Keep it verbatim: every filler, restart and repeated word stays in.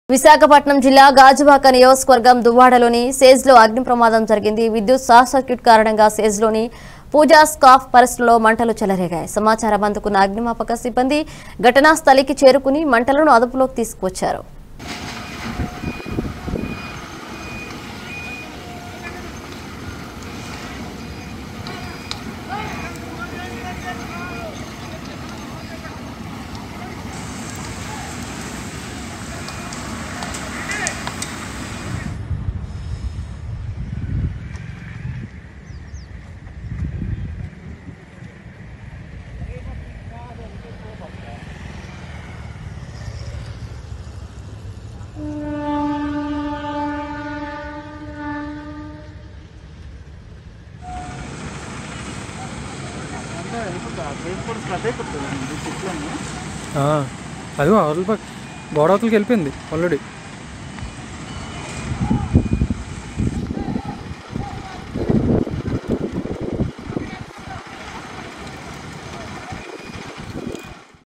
విశాఖపట్నం జిల్లా గాజువాక నియోజకవర్గం దువ్వాడలోని సేజ్లో అగ్ని ప్రమాదం జరిగింది. విద్యుత్ షార్ట్ సర్క్యూట్ కారణంగా సేజ్లోని పూజా స్కాఫ్ పరిశ్రమలో మంటలు చెలరేగాయి. సమాచారం అందుకున్న అగ్నిమాపక సిబ్బంది ఘటనా స్థలికి చేరుకుని మంటలను అదుపులోకి తీసుకువచ్చారు. అది అవతల గోడ అవతలకి వెళ్ళిపోయింది ఆల్రెడీ.